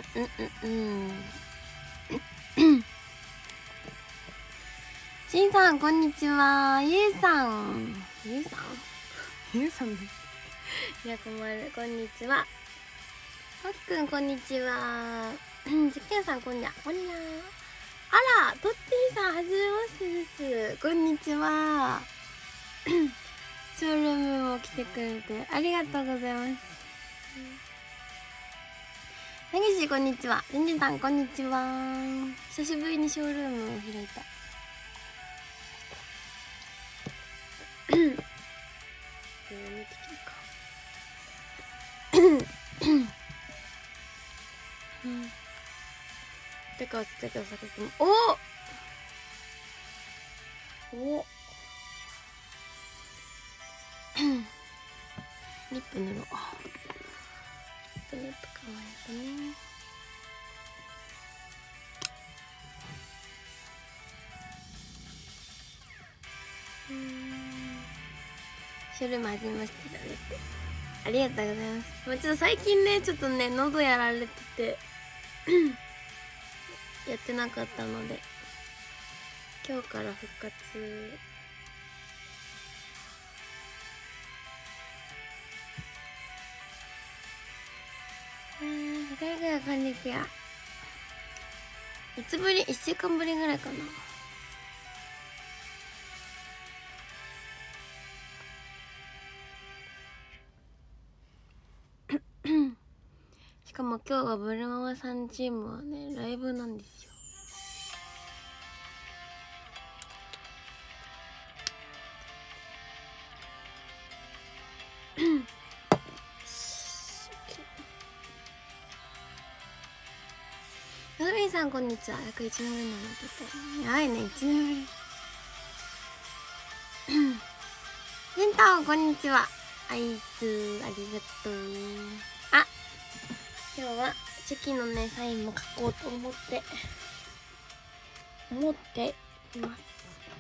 しんさんこんにちは。ゆうさんね。やこまるこんにちは。はっくんこんにちは。じけんさんこんにゃこんにゃ。あら、とってぃさんはじめましてです。こんにちは。ショールームも来てくれてありがとうございます。なぎしこんにちは。じんじさんこんにちは。久しぶりにショールームを開いた。見てきるか。てかつてかさくくんおリップ塗ろう。リップかわいいとね。ショールーム始めましたねって。ありがとうございます。ちょっと最近ねちょっとね喉やられててやってなかったので今日から復活。ぐらいぐらいこんにちは。いつぶり？1週間ぶりぐらいかな。しかも今日はブルママさんチームはねライブなんですよ。のぞみんさんこんにちは。約1年ぶりになっててやばいね、1年ぶり。センターこんにちは。アイスありがとう。あ、今日はチェキのねサインも書こうと思っています。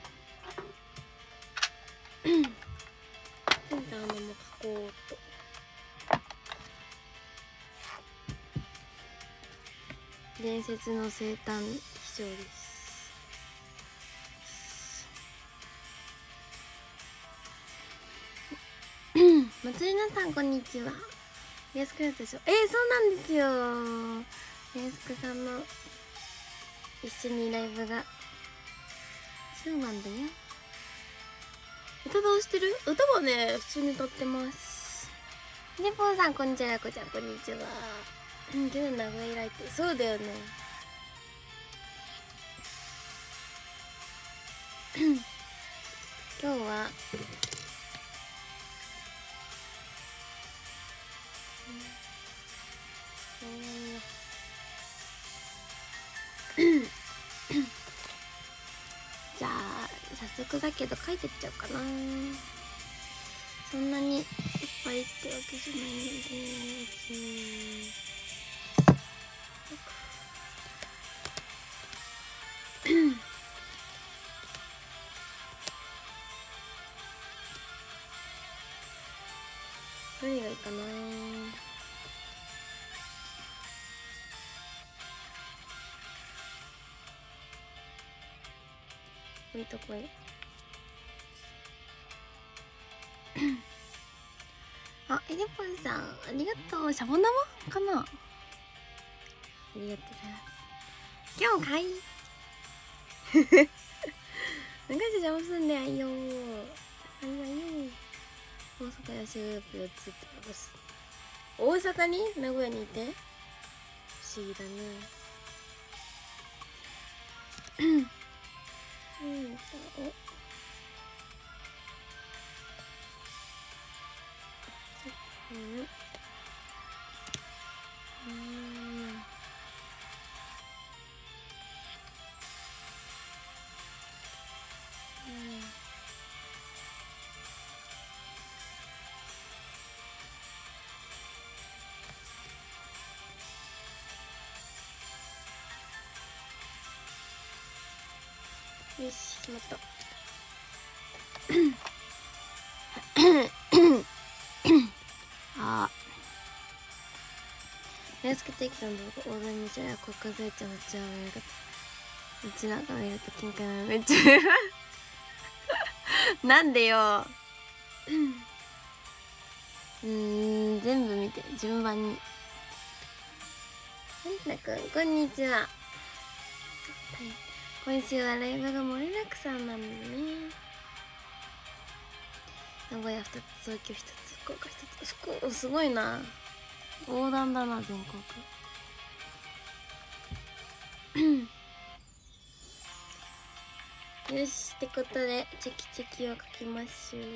センターのも書こうと。伝説の生誕秘書です。松井さんこんにちは。やすくだったでしょ。そうなんですよ。やすくさんの一緒にライブがそうなんだよ。歌どうしてる？歌はね普通に歌ってます。ねぽんさんこんにちは。こちゃんこんにちは。今日名古屋来ってそうだよね。今日はじゃあ早速だけど書いてっちゃおうかな。そんなにいっぱいってわけじゃないので何がいいかな。こいとこいあ、エレポンさんありがとう。シャボン玉かな。ありがとうございます。今日かいなんか邪魔すんねあいよあいよ。大阪や修学4つってやす。大阪に名古屋にいて不思議だね。よし、決まった。 安く定期さんのオーダーにしたら国家税庁の治安をやるかうちなんか見ると喧嘩なのめっちゃなんでよ全部見て順番に。パンタくんこんにちは、はい、今週はライブが盛りだくさんなんだね。名古屋2つ、東京1つ、福岡1つ。福岡すごいな、横断だな全国よしってことでチェキチェキを書きましょう。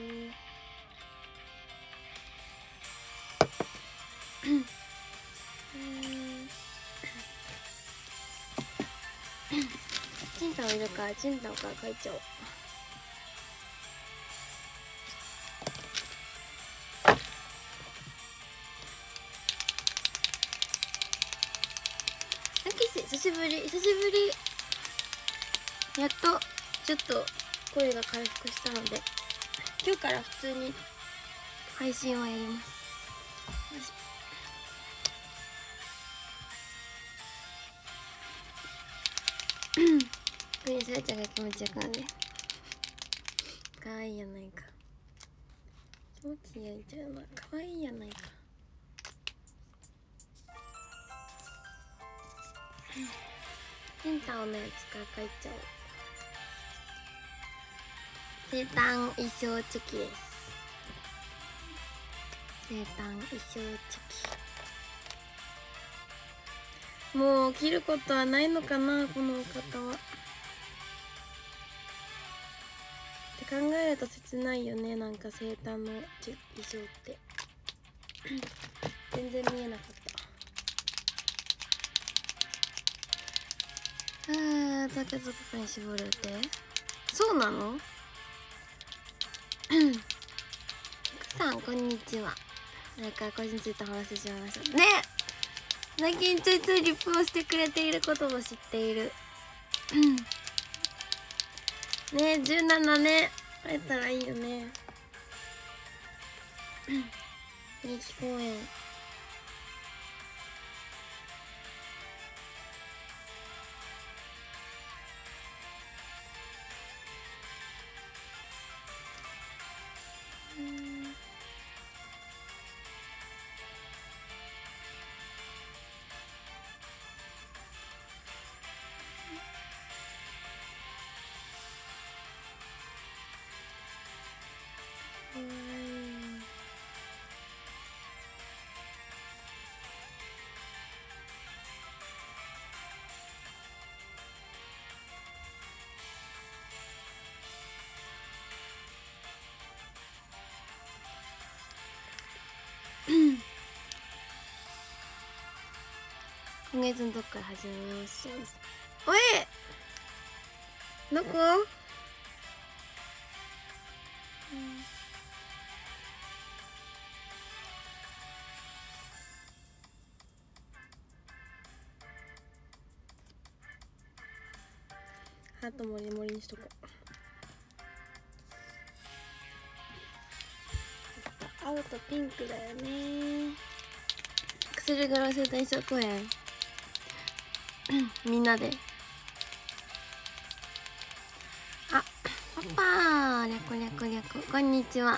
チンタオいるからチンタオから書いちゃおう。あきし久しぶり久しぶり。やっとちょっと声が回復したので今日から普通に配信をやります。プリンスラちゃんが気持ちよくなるね。かわいいやないか、気持ちいいじゃんな、かわいいやないか。ヒンタオのやつから書いちゃおう。生誕衣装チェキです。生誕衣装チェキ、もう着ることはないのかなこのお方は。って考えると切ないよね。なんか生誕の衣装って全然見えなかった。竹とかに絞るってそうなの奥さんこんにちは。なんか個人について話してしまいましたね。最近ちょいちょいリップをしてくれていることも知っているね。17ね会えたらいいよね。駅公園今月のどっから始めましょう。おいどこ、ハートもりもりにしとこう。青とピンクだよね。アクセルグラス大賞公演みんなで。あ、パパー、略略略、こんにちは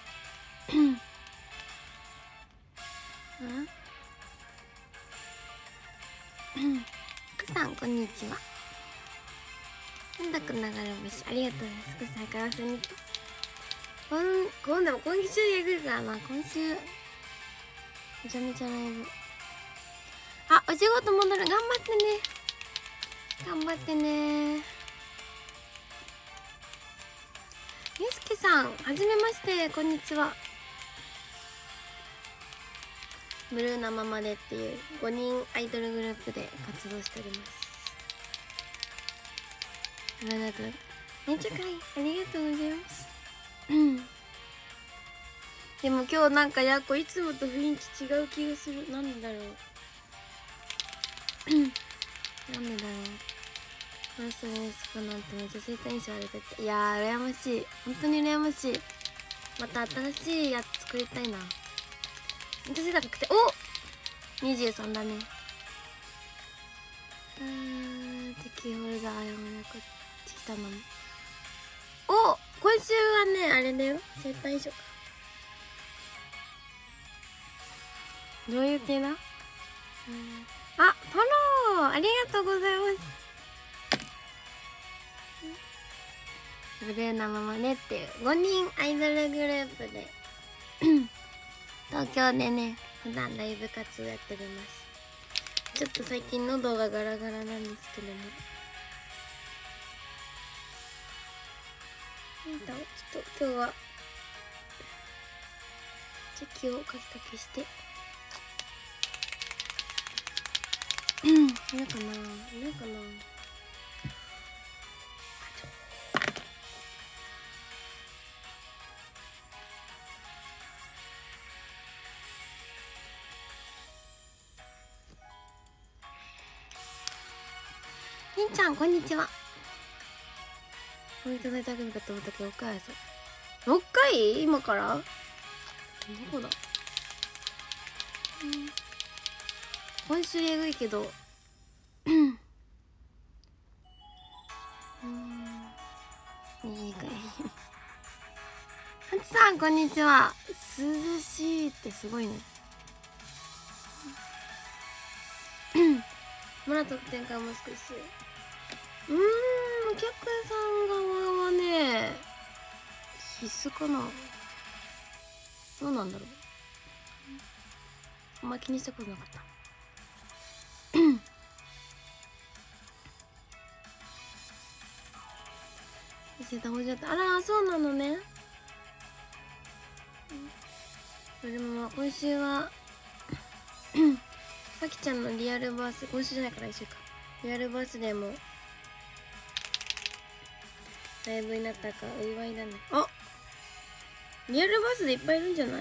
奥さんこんにちは。なんだく流れ星ありがとうございます。少し早く遊びに今度も今週やるからな。今週めちゃめちゃライブ。あ、お仕事戻る。頑張ってね頑張ってね。ゆうすけさんはじめまして、こんにちは。ブルーなままでっていう5人アイドルグループで活動しております。めっちゃかわいい、ありがとうございますでも今日なんかやっこいつもと雰囲気違う気がする。なんでだろうなんでだろう。ファーストレースかなんてめっちゃ生誕印象あるって。いやー羨ましい、本当に羨ましい。また新しいやつ作りたいな。私だからくて、お 23だね。敵ホルダーやもなくってきたのも。お、今週はねあれだよ、生誕書か。どういう系だ？あ、フォローありがとうございます。ブルーなままねっていう5人アイドルグループで東京でね普段ライブ活動やっております。ちょっと最近喉がガラガラなんですけども、ちょっと今日はチェキをカキカキしているかな、いるかな。りんちゃんこんにちは。いただいただけなかと思ったけど6回やそう。6回今からどこだ。今週えぐいけどいいかいはちさんこんにちは。涼しいってすごいね。まだ得点会も少し。お客さん側はね必須かな。どうなんだろう、あんま気にしたことなかったあらそうなのね。でも今週はさきちゃんのリアルバース、今週じゃないから来週か、リアルバースデーもライブになったかお祝いだね。あ、リアルバースデーいっぱいいるんじゃない？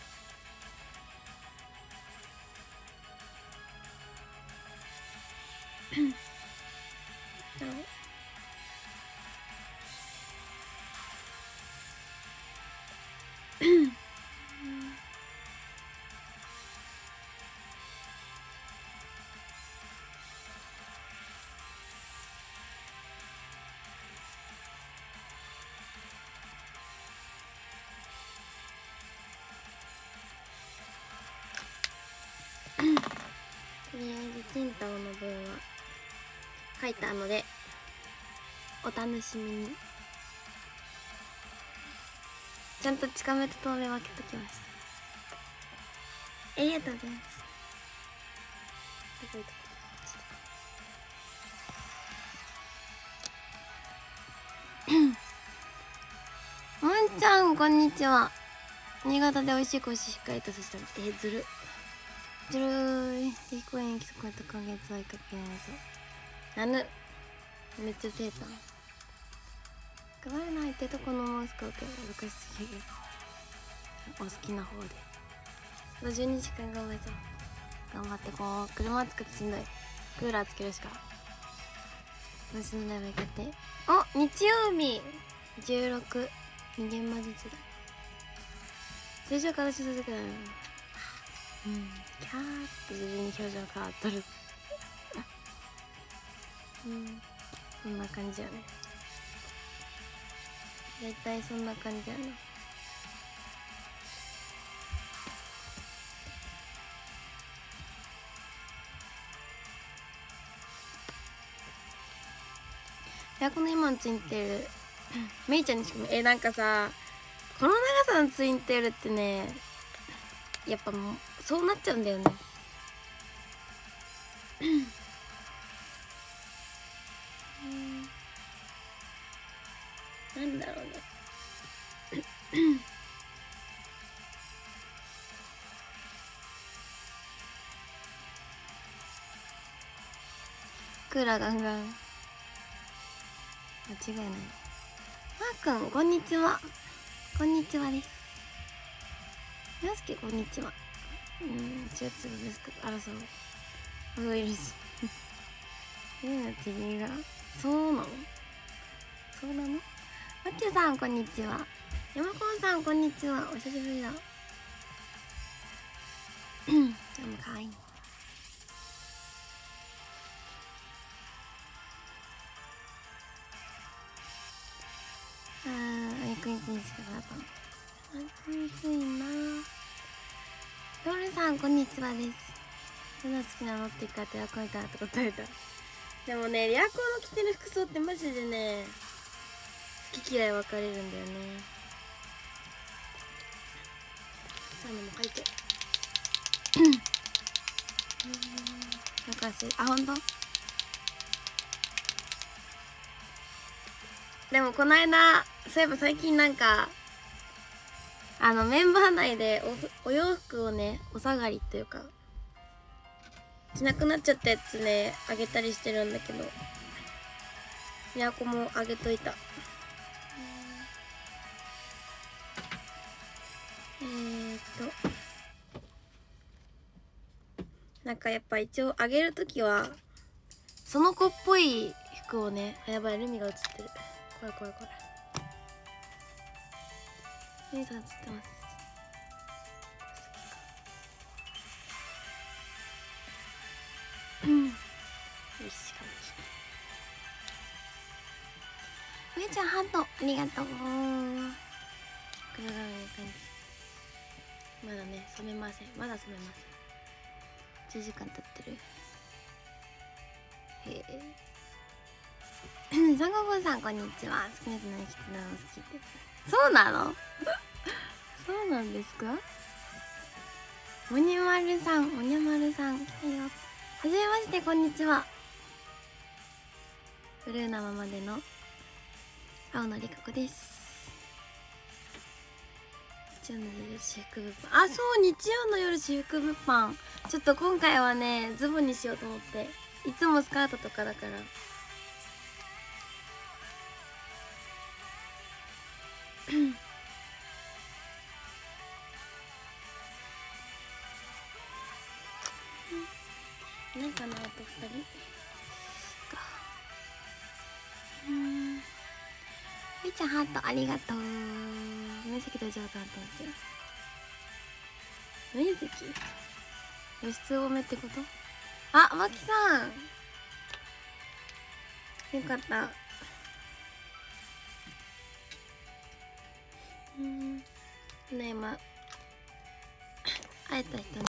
とりあえずチンタオの分は書いたのでお楽しみに。ちゃんと近めと遠目分けときました。ありがとうございます。もんちゃんこんにちは。新潟で美味しいコーヒーしっかりとしたずるずるーい。飛行園規則と今月はいかけないぞ。なぬめっちゃセーター配らないってとこのマスクを受け難しすぎる。お好きな方で12時間頑張るぞ。頑張ってこう車つくとしんどい。クーラーつけるしか虫のライブ行けて。お、日曜日16二元魔術だ。通常形続けない。キャーって自分に表情変わっとるそんな感じやね。だいたいそんな感じやね。エアコンの今のツインテールめいちゃんにしかもなんかさ、この長さのツインテールってねやっぱもうそうなっちゃうんだよねなんだろうねクーラーガンガン間違いない。マーくんこんにちは。こんにちはです。やすけこんにちは。ちょっとですけど、あらそう。いるし。TV が。そうなの？そうなの？マッチュさんこんにちは。山子さんこんにちは。お久しぶりだ。でもかわいい。 日にしかなかった暑いな。ロールさんこんにちはです。どんな好きなのって言うからエアコンいたって答えた。でもね、エアコンの着てる服装ってマジでね好き嫌い分かれるんだよね。さあのも書いてなんかあ、ほんとでもこの間そういえば最近なんかメンバー内でお洋服をねお下がりっていうか着なくなっちゃったやつねあげたりしてるんだけど、みやこもあげといた。なんかやっぱ一応あげるときはその子っぽい服をね、やばいルミが映ってる、怖い怖い怖い、ルミさん映ってます。よし、かもしれない。めいちゃんハートありがとう。黒髪の感じまだね染めません、まだ染めません。10時間経ってる。へえ。三国さんこんにちは。好きなやつ何着てたの好きって。そうなのそうなんですか。おにまるさん、おにゃまるさん来たよ。はじめまして、こんにちは。ブルーなままでの青のりかこです。日曜の夜私服物販、あ、そう、日曜の夜私服物販。ちょっと今回はねズボンにしようと思って。いつもスカートとかだからなんかな、あと2人か。みーちゃんハートありがとう。紫と上手ハートですよ。紫露出多めってこと。あ、まきさんよかった。ね、今会えた人に